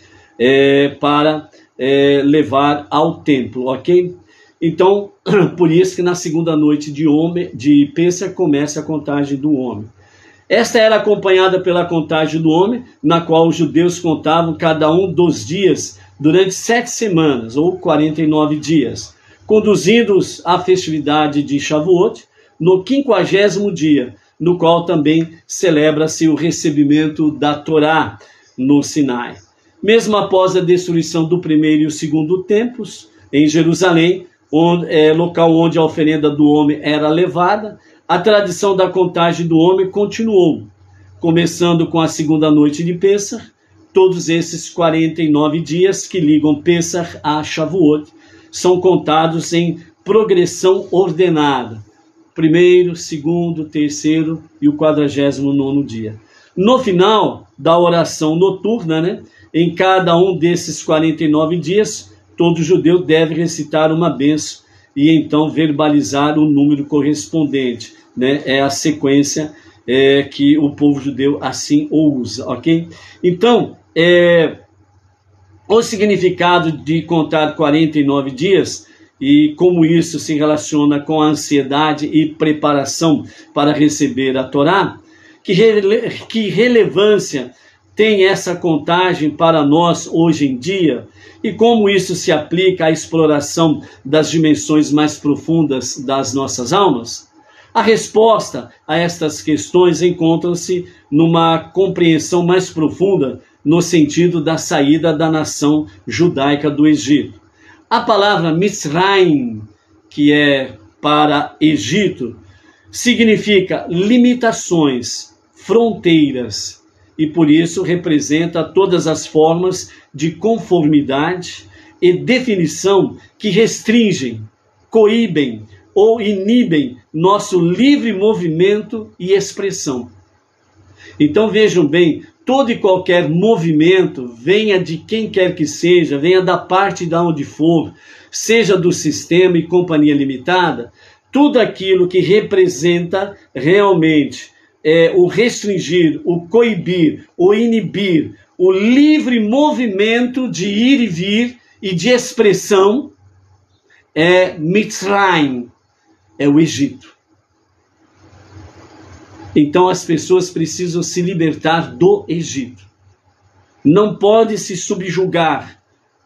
Para levar ao templo, ok? Então, por isso que na segunda noite de Pêssar começa a contagem do Homer. Esta era acompanhada pela contagem do Homer, na qual os judeus contavam cada um dos dias durante 7 semanas, ou 49 dias, conduzindo-os à festividade de Shavuot, no 50º dia, no qual também celebra-se o recebimento da Torá no Sinai. Mesmo após a destruição do primeiro e o segundo templos, em Jerusalém, local onde a oferenda do homem era levada, a tradição da contagem do homem continuou, começando com a segunda noite de Pêssar. Todos esses 49 dias que ligam Pêssar a Shavuot são contados em progressão ordenada. Primeiro, segundo, terceiro e o 49º dia. No final da oração noturna, né, em cada um desses 49 dias, todo judeu deve recitar uma bênção e então verbalizar o número correspondente, né? É a sequência que o povo judeu assim o usa, ok? Então, o significado de contar 49 dias e como isso se relaciona com a ansiedade e preparação para receber a Torá, que relevância tem essa contagem para nós hoje em dia? E como isso se aplica à exploração das dimensões mais profundas das nossas almas? A resposta a estas questões encontra-se numa compreensão mais profunda no sentido da saída da nação judaica do Egito. A palavra Mitzrayim, que é para Egito, significa limitações, fronteiras, e por isso representa todas as formas de conformidade e definição que restringem, coíbem ou inibem nosso livre movimento e expressão. Então vejam bem, todo e qualquer movimento, venha de quem quer que seja, venha da parte de onde for, seja do sistema e companhia limitada, tudo aquilo que representa realmente o restringir, o coibir, o inibir, o livre movimento de ir e vir e de expressão é Mitzrayim, é o Egito. Então as pessoas precisam se libertar do Egito. Não pode se subjugar,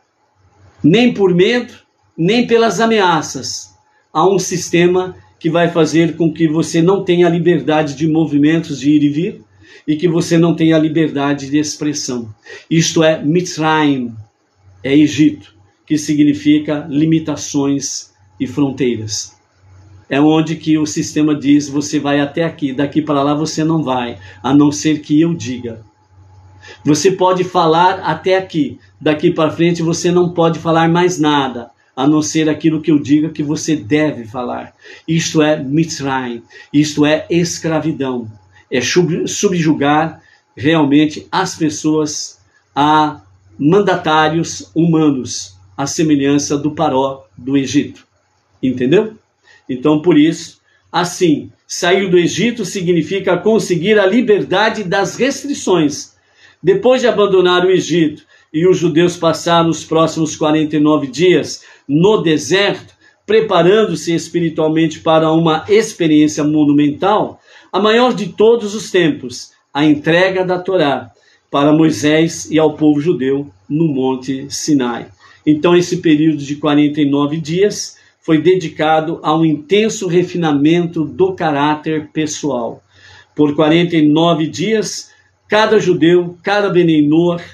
nem por medo, nem pelas ameaças, a um sistema que vai fazer com que você não tenha liberdade de movimentos de ir e vir e que você não tenha liberdade de expressão. Isto é Mitzrayim, é Egito, que significa limitações e fronteiras. É onde que o sistema diz, você vai até aqui, daqui para lá você não vai, a não ser que eu diga. Você pode falar até aqui, daqui para frente você não pode falar mais nada, a não ser aquilo que eu diga que você deve falar. Isto é Mitzrayim, isto é escravidão, é subjugar realmente as pessoas a mandatários humanos, à semelhança do Paró do Egito. Entendeu? Então, por isso, assim, sair do Egito significa conseguir a liberdade das restrições. Depois de abandonar o Egito e os judeus passaram os próximos 49 dias no deserto, preparando-se espiritualmente para uma experiência monumental, a maior de todos os tempos, a entrega da Torá para Moisés e ao povo judeu no Monte Sinai. Então, esse período de 49 dias foi dedicado a um intenso refinamento do caráter pessoal. Por 49 dias, cada judeu, cada Bnei Noach,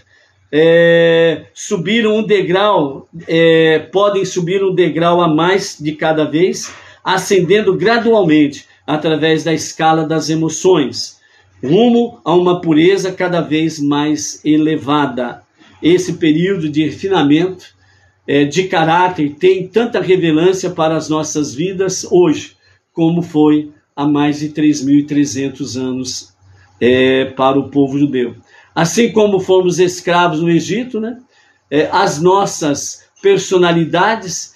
subiram um degrau, podem subir um degrau a mais de cada vez, ascendendo gradualmente através da escala das emoções, rumo a uma pureza cada vez mais elevada. Esse período de refinamento de caráter tem tanta relevância para as nossas vidas hoje, como foi há mais de 3.300 anos para o povo judeu. Assim como fomos escravos no Egito, né? As nossas personalidades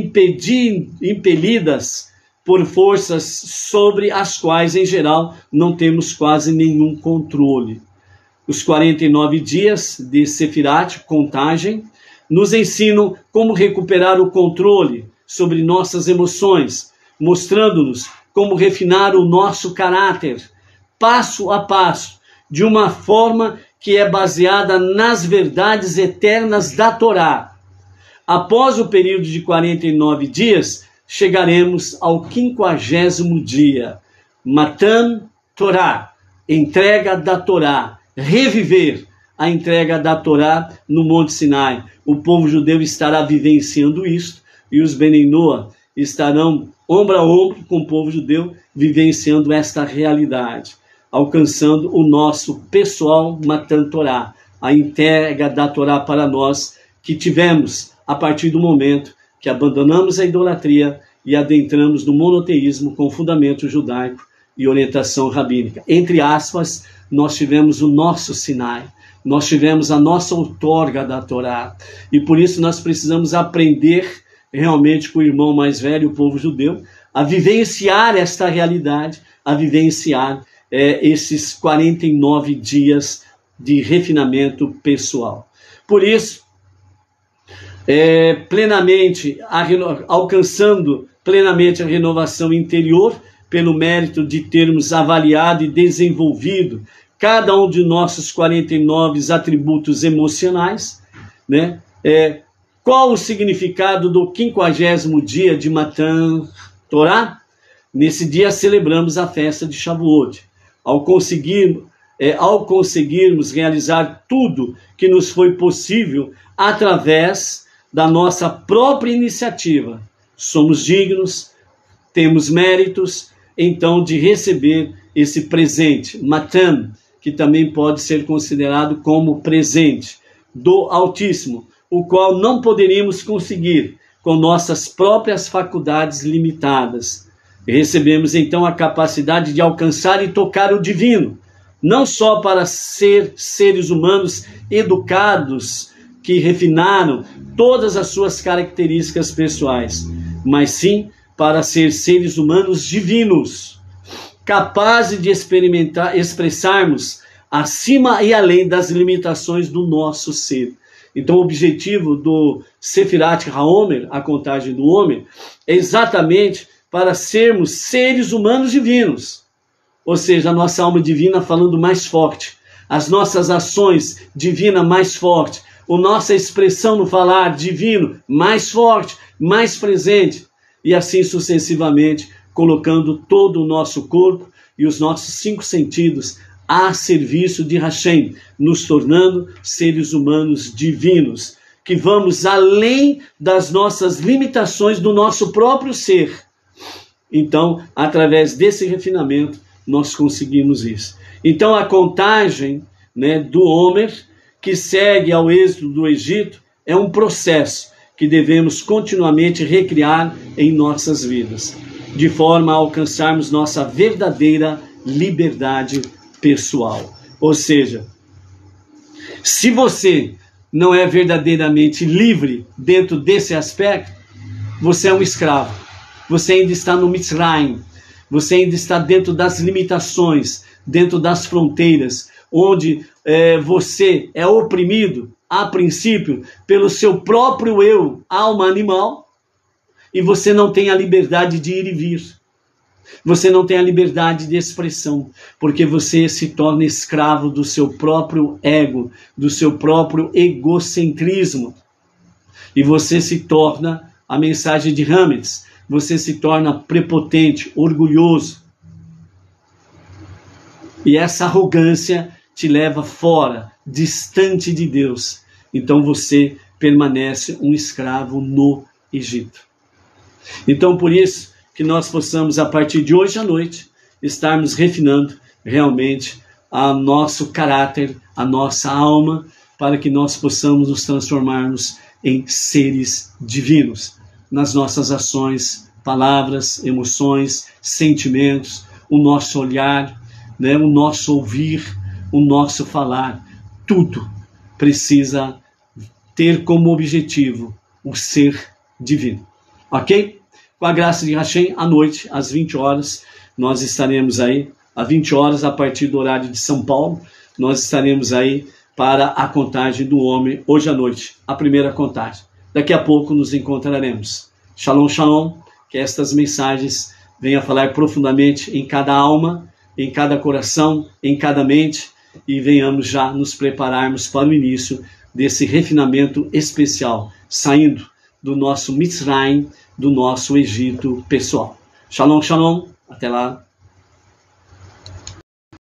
impelidas por forças sobre as quais, em geral, não temos quase nenhum controle. Os 49 dias de Sefirat, contagem, nos ensinam como recuperar o controle sobre nossas emoções, mostrando-nos como refinar o nosso caráter, passo a passo, de uma forma que é baseada nas verdades eternas da Torá. Após o período de 49 dias, chegaremos ao 50º dia. Matan Torá, entrega da Torá, reviver a entrega da Torá no Monte Sinai. O povo judeu estará vivenciando isto e os Bnei Noach estarão ombro a ombro com o povo judeu vivenciando esta realidade, alcançando o nosso pessoal Matan Torá, a entrega da Torá para nós que tivemos a partir do momento que abandonamos a idolatria e adentramos no monoteísmo com fundamento judaico e orientação rabínica. Entre aspas, nós tivemos o nosso Sinai, nós tivemos a nossa outorga da Torá, e por isso nós precisamos aprender realmente com o irmão mais velho, o povo judeu, a vivenciar esta realidade, a vivenciar esses 49 dias de refinamento pessoal. Por isso, alcançando plenamente a renovação interior, pelo mérito de termos avaliado e desenvolvido cada um de nossos 49 atributos emocionais, né? Qual o significado do 50º dia de Matan Torá? Nesse dia celebramos a festa de Shavuot. Ao conseguirmos realizar tudo que nos foi possível através da nossa própria iniciativa, somos dignos, temos méritos, então, de receber esse presente, Matan, que também pode ser considerado como presente do Altíssimo, o qual não poderíamos conseguir com nossas próprias faculdades limitadas. Recebemos então a capacidade de alcançar e tocar o divino, não só para ser seres humanos educados, que refinaram todas as suas características pessoais, mas sim para ser seres humanos divinos, capazes de expressarmos acima e além das limitações do nosso ser. Então o objetivo do Sefirat HaOmer, a contagem do Homer, é exatamente para sermos seres humanos divinos, ou seja, a nossa alma divina falando mais forte, as nossas ações divinas mais forte, a nossa expressão no falar divino mais forte, mais presente, e assim sucessivamente, colocando todo o nosso corpo e os nossos 5 sentidos a serviço de Hashem, nos tornando seres humanos divinos, que vamos além das nossas limitações do nosso próprio ser. Então, através desse refinamento, nós conseguimos isso. Então, a contagem, né, do Homer, que segue ao êxodo do Egito, é um processo que devemos continuamente recriar em nossas vidas, de forma a alcançarmos nossa verdadeira liberdade pessoal. Ou seja, se você não é verdadeiramente livre dentro desse aspecto, você é um escravo. Você ainda está no Mitzrayim. Você ainda está dentro das limitações, dentro das fronteiras, onde você é oprimido, a princípio, pelo seu próprio eu, alma animal, e você não tem a liberdade de ir e vir. Você não tem a liberdade de expressão, porque você se torna escravo do seu próprio ego, do seu próprio egocentrismo. E você se torna, a mensagem de Hametz, você se torna prepotente, orgulhoso. E essa arrogância te leva fora, distante de Deus. Então você permanece um escravo no Egito. Então por isso que nós possamos, a partir de hoje à noite, estarmos refinando realmente o nosso caráter, a nossa alma, para que nós possamos nos transformarmos em seres divinos, nas nossas ações, palavras, emoções, sentimentos, o nosso olhar, né, o nosso ouvir, o nosso falar, tudo precisa ter como objetivo o ser divino. Ok? Com a graça de Hashem, à noite, às 20 horas, nós estaremos aí, às 20 horas, a partir do horário de São Paulo, nós estaremos aí para a contagem do homem, hoje à noite, a primeira contagem. Daqui a pouco nos encontraremos. Shalom, shalom, que estas mensagens venham falar profundamente em cada alma, em cada coração, em cada mente, e venhamos já nos prepararmos para o início desse refinamento especial, saindo do nosso Mitzrayim, do nosso Egito pessoal. Shalom, shalom, até lá.